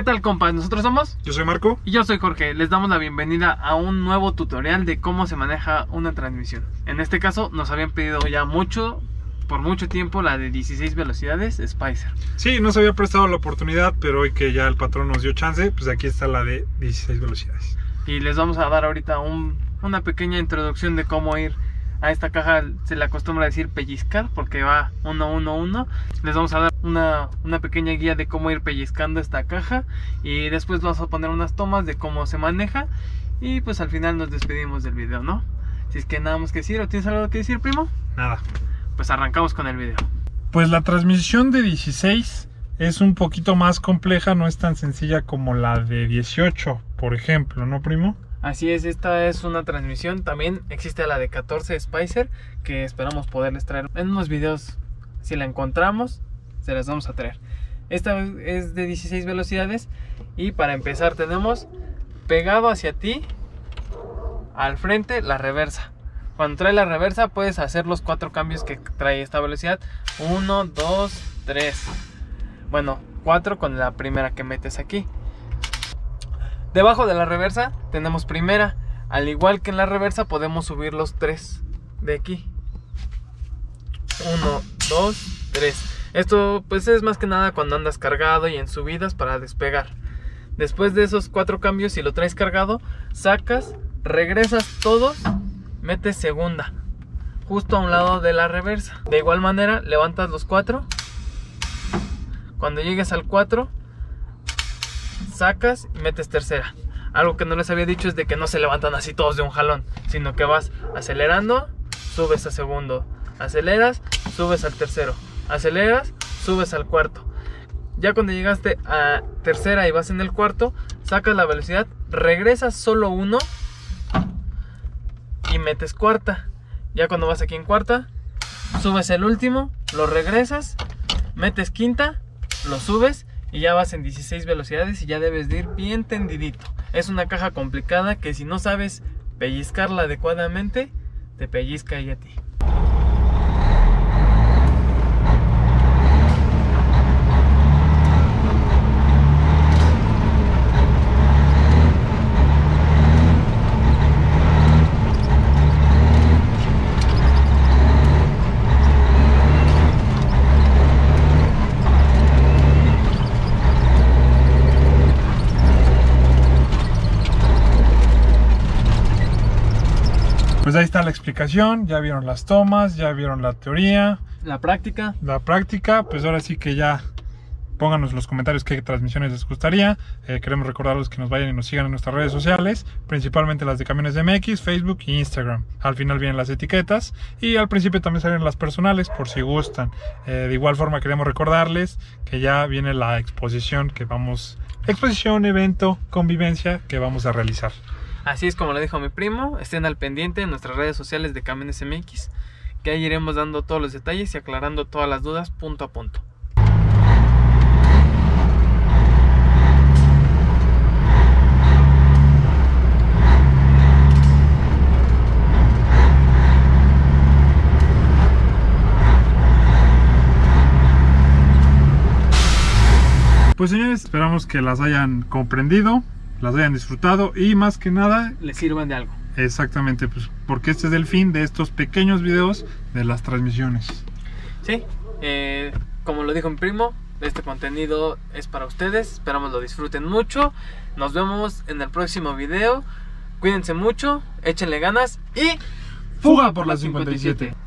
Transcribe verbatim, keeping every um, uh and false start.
tal, compas? Nosotros somos... Yo soy Marco. Y yo soy Jorge. Les damos la bienvenida a un nuevo tutorial de cómo se maneja una transmisión. En este caso nos habían pedido ya mucho, por mucho tiempo, la de dieciséis velocidades Spicer. Sí, no se había prestado la oportunidad, pero hoy que ya el patrón nos dio chance, pues aquí está la de dieciséis velocidades. Y les vamos a dar ahorita un, una pequeña introducción de cómo ir a esta caja. Se le acostumbra a decir pellizcar porque va uno, uno, uno. Les vamos a dar una, una pequeña guía de cómo ir pellizcando esta caja. Y después vamos a poner unas tomas de cómo se maneja. Y pues al final nos despedimos del video, ¿no? Si es que nada más que decir, ¿o tienes algo que decir, primo? Nada. Pues arrancamos con el video. Pues la transmisión de dieciséis es un poquito más compleja, no es tan sencilla como la de dieciocho, por ejemplo, ¿no, primo? Así es, esta es una transmisión. También existe la de catorce Spicer, que esperamos poderles traer en unos videos. Si la encontramos, se las vamos a traer. Esta es de dieciséis velocidades. Y para empezar tenemos pegado hacia ti, al frente, la reversa. Cuando trae la reversa puedes hacer los cuatro cambios que trae esta velocidad. uno, dos, tres. Bueno, cuatro con la primera que metes aquí. Debajo de la reversa tenemos primera. Al igual que en la reversa podemos subir los tres de aquí. uno, dos, tres. Esto pues es más que nada cuando andas cargado y en subidas para despegar. Después de esos cuatro cambios, si lo traes cargado, sacas, regresas todos, metes segunda, justo a un lado de la reversa. De igual manera levantas los cuatro. Cuando llegues al cuatro, sacas y metes tercera. Algo que no les había dicho es de que no se levantan así todos de un jalón, sino que vas acelerando, subes a segundo, aceleras, subes al tercero, aceleras, subes al cuarto. Ya cuando llegaste a tercera y vas en el cuarto, sacas la velocidad, regresas solo uno y metes cuarta. Ya cuando vas aquí en cuarta, subes el último, lo regresas, metes quinta, lo subes y ya vas en dieciséis velocidades y ya debes de ir bien tendidito. Es una caja complicada que si no sabes pellizcarla adecuadamente, te pellizca ella a ti. Pues ahí está la explicación, ya vieron las tomas, ya vieron la teoría. La práctica. La práctica, pues ahora sí que ya pónganos en los comentarios qué transmisiones les gustaría. Eh, queremos recordarles que nos vayan y nos sigan en nuestras redes sociales, principalmente las de Camiones M X, Facebook e Instagram. Al final vienen las etiquetas y al principio también salen las personales por si gustan. Eh, de igual forma queremos recordarles que ya viene la exposición que vamos, exposición, evento, convivencia que vamos a realizar. Así es como lo dijo mi primo. Estén al pendiente en nuestras redes sociales de Camiones M X, que ahí iremos dando todos los detalles y aclarando todas las dudas punto a punto. Pues señores, esperamos que las hayan comprendido, las hayan disfrutado y más que nada les sirvan de algo. Exactamente, pues porque este es el fin de estos pequeños videos de las transmisiones. Sí, eh, como lo dijo mi primo, este contenido es para ustedes. Esperamos lo disfruten mucho. Nos vemos en el próximo video. Cuídense mucho, échenle ganas y ¡fuga por la cincuenta y siete!